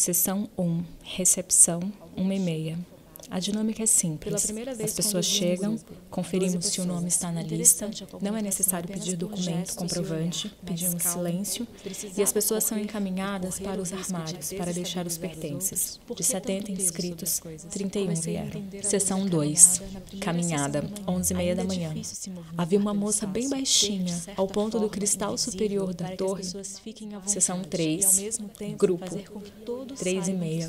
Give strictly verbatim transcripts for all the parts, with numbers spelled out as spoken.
Sessão um, recepção, uma e meia. A dinâmica é simples. As pessoas chegam, conferimos se o nome está na lista, não é necessário pedir documento comprovante, pedimos silêncio e as pessoas são encaminhadas para os armários para deixar os pertences. De setenta inscritos, trinta e um vieram. Sessão dois, caminhada, onze e meia da manhã. Havia uma moça bem baixinha, ao ponto do cristal superior da torre. Sessão três, grupo, três e meia.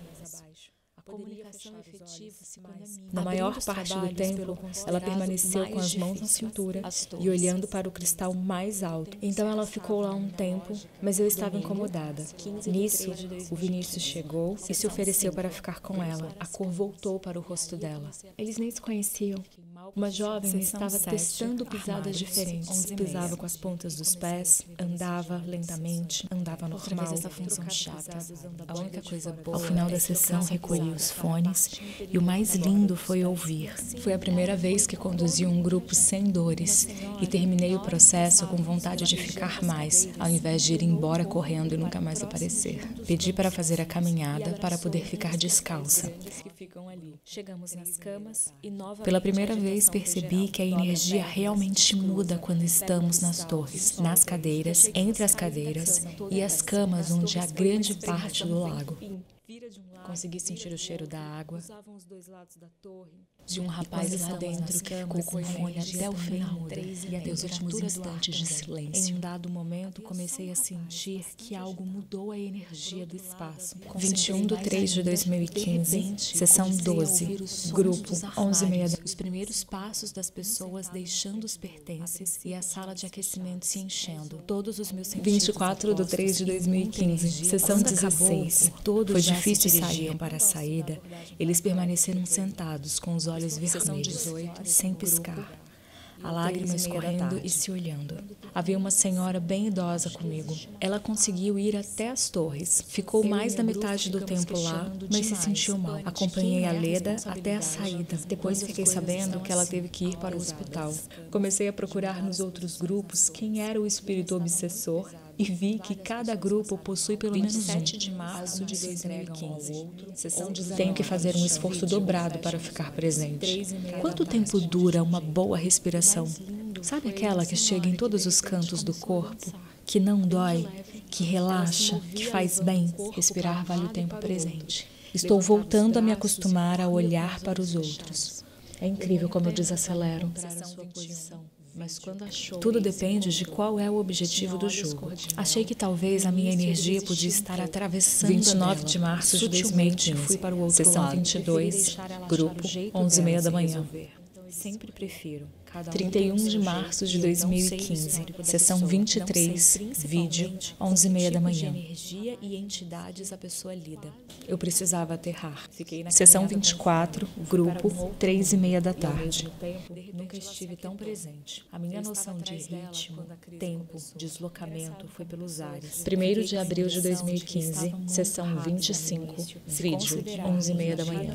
Na maior parte do tempo, ela permaneceu com as mãos na cintura e olhando para o cristal mais alto. Então ela ficou lá um tempo, mas eu estava incomodada. Nisso, o Vinícius chegou e se ofereceu para ficar com ela. A cor voltou para o rosto dela. Eles nem se conheciam. Uma jovem estava testando pisadas diferentes. Pisava com as pontas dos pés, andava lentamente, andava normal. Essa função chata. A única coisa boa. Ao final da sessão, recolhi os fones e o mais lindo foi ouvir. Foi a primeira vez que conduzi um grupo sem dores e terminei o processo com vontade de ficar mais, ao invés de ir embora correndo e nunca mais aparecer. Pedi para fazer a caminhada para poder ficar descalça. Chegamos nas camas e novamente pela primeira vez percebi que a energia realmente muda quando estamos nas torres, nas cadeiras, entre as cadeiras e as camas onde há grande parte do lago. Consegui sentir o cheiro da água, de um rapaz lá dentro que ficou com fone até o final e até os últimos instantes de silêncio. Em um dado momento, comecei a sentir que algo mudou a energia do espaço. vinte e um de três de dois mil e quinze, sessão doze, grupo, onze e meia. Os primeiros passos das pessoas deixando os pertences e a sala de aquecimento se enchendo. Todos os meus sentidos. vinte e quatro de três de dois mil e quinze, sessão dezesseis. Foi difícil sair para a saída, eles permaneceram sentados com os olhos vermelhos, sem piscar, a lágrima escorrendo e se olhando. Havia uma senhora bem idosa comigo. Ela conseguiu ir até as torres. Ficou mais da metade do tempo lá, mas se sentiu mal. Acompanhei a Leda até a saída. Depois fiquei sabendo que ela teve que ir para o hospital. Comecei a procurar nos outros grupos quem era o espírito obsessor e vi que cada grupo possui pelo menos um. vinte e sete de março de dois mil e quinze. Tenho que fazer um esforço dobrado para ficar presente. Quanto tempo dura uma boa respiração? Sabe aquela que chega em todos os cantos do corpo, que não dói, que relaxa, que faz bem? Respirar vale o tempo presente. Estou voltando a me acostumar a olhar para os outros. É incrível como eu desacelero. Tudo depende de qual é o objetivo do jogo. Achei que talvez a minha energia podia estar atravessando vinte e nove de março de dois mil e quinze, sessão vinte e dois, grupo, onze e meia da manhã. Sempre prefiro. trinta e um de março de dois mil e quinze, sessão vinte e três, vídeo, onze e meia da manhã. Energia e entidades a pessoa lida. Eu precisava aterrar. Sessão vinte e quatro, grupo, três e meia da tarde. Nunca estive tão presente. A minha noção de ritmo, tempo, deslocamento foi pelos ares. primeiro de abril de dois mil e quinze, sessão vinte e cinco, vídeo, onze e meia da manhã.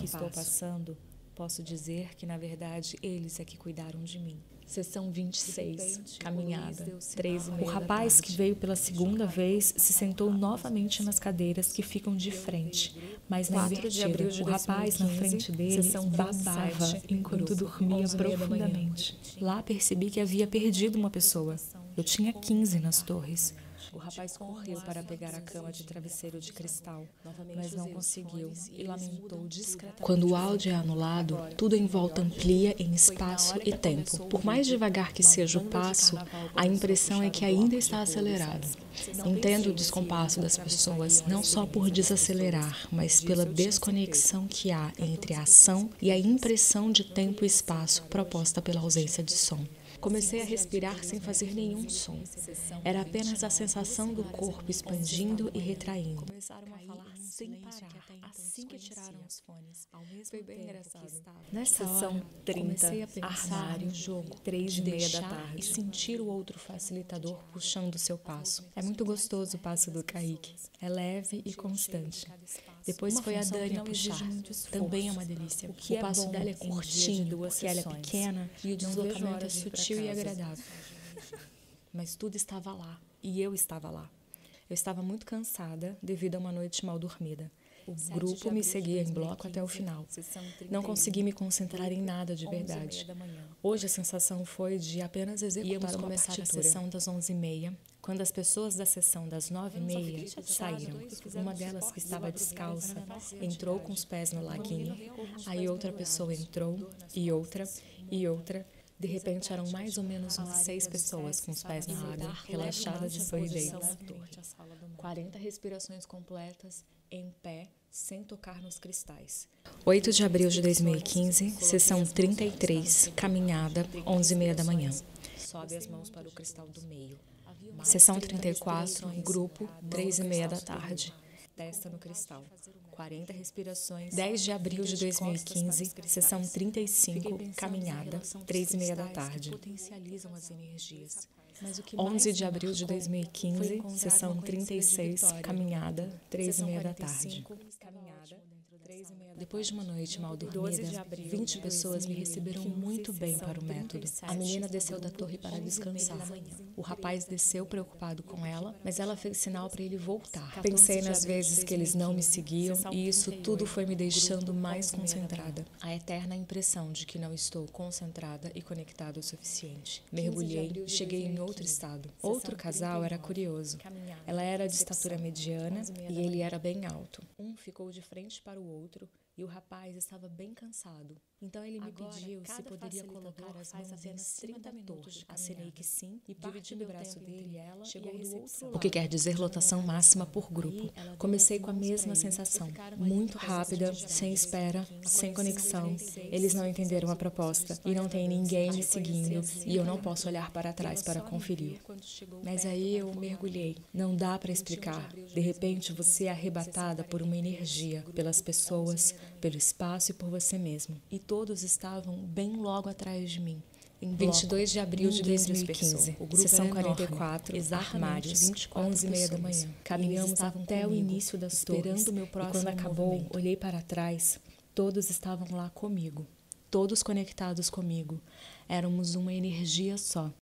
Posso dizer que, na verdade, eles é que cuidaram de mim. Sessão vinte e seis, caminhada, três e meia. O rapaz que veio pela segunda vez se sentou novamente nas cadeiras que ficam de frente, mas na invertida. O rapaz na frente dele babava enquanto dormia profundamente. Lá percebi que havia perdido uma pessoa. Eu tinha quinze nas torres. O rapaz correu para pegar a cama de travesseiro de cristal, mas não conseguiu e lamentou discretamente. Quando o áudio é anulado, tudo em volta amplia em espaço e tempo. Por mais devagar que seja o passo, a impressão é que ainda está acelerado. Entendo o descompasso das pessoas, não só por desacelerar, mas pela desconexão que há entre a ação e a impressão de tempo e espaço proposta pela ausência de som. Comecei a respirar sem fazer nenhum som. Era apenas a sensação do corpo expandindo e retraindo. Começaram a falar sem parar, assim que tiraram os fones. Foi bem engraçado. Nessa sessão trinta, armário, jogo, três e meia da tarde. E sentir o outro facilitador puxando o seu passo. É muito gostoso o passo do Kaique. É leve e constante. Depois foi a Dani a puxar. Também é uma delícia. O passo dela é curtinho, porque ela é pequena e o deslocamento é sutil e agradável. Mas tudo estava lá, e eu estava lá. Eu estava muito cansada devido a uma noite mal dormida. O grupo me seguia em bloco até o final. Não consegui me concentrar em nada de verdade. Hoje a sensação foi de apenas executar uma partitura. Começar a sessão das onze e meia, quando as pessoas da sessão das nove e meia saíram. Uma delas, que estava descalça, entrou com os pés no laguinho. Aí outra pessoa entrou, e outra, e outra. De repente eram mais ou menos umas seis pessoas com os pés na água, relaxadas de fluidez. quarenta respirações completas, em pé, sem tocar nos cristais. oito de abril de dois mil e quinze, sessão trinta e três, caminhada, onze e meia da manhã. Sobe as mãos para o cristal do meio. Sessão trinta e quatro, grupo, três e meia da tarde. Testa no cristal. quarenta respirações. dez de abril de dois mil e quinze, sessão trinta e cinco, caminhada, três e meia da tarde. Potencializam as energias. onze de abril de dois mil e quinze, sessão trinta e seis, caminhada, três e meia da tarde. Depois de uma noite mal dormida, vinte pessoas me receberam muito bem para o método. A menina desceu da torre para descansar. O rapaz desceu preocupado com ela, mas ela fez sinal para ele voltar. Pensei nas vezes que eles não me seguiam e isso tudo foi me deixando mais concentrada. A eterna impressão de que não estou concentrada e conectada o suficiente. Mergulhei e cheguei em outro estado. Outro casal era curioso. Ela era de estatura mediana e ele era bem alto. Um ficou de frente para o outro e o rapaz estava bem cansado. Então ele me Agora, pediu se poderia colocar as mãos em cima da torre. Assinei que sim e dividindo o braço dele e ela chegou do outro lado. O que quer dizer lotação máxima por grupo. Comecei com a mesma sensação, muito rápida, sem espera, sem conexão. Eles não entenderam a proposta e não tem ninguém me seguindo e eu não posso olhar para trás para conferir. Mas aí eu mergulhei. Não dá para explicar. De repente você é arrebatada por uma energia, pelas pessoas, pelo espaço e por você mesmo. E todos estavam bem logo atrás de mim. Em vinte e dois de abril de dois mil e quinze, sessão quarenta e quatro, armários, onze e meia da manhã. Caminhamos até o início das torres, e quando acabou, olhei para trás, todos estavam lá comigo, todos conectados comigo. Éramos uma energia só.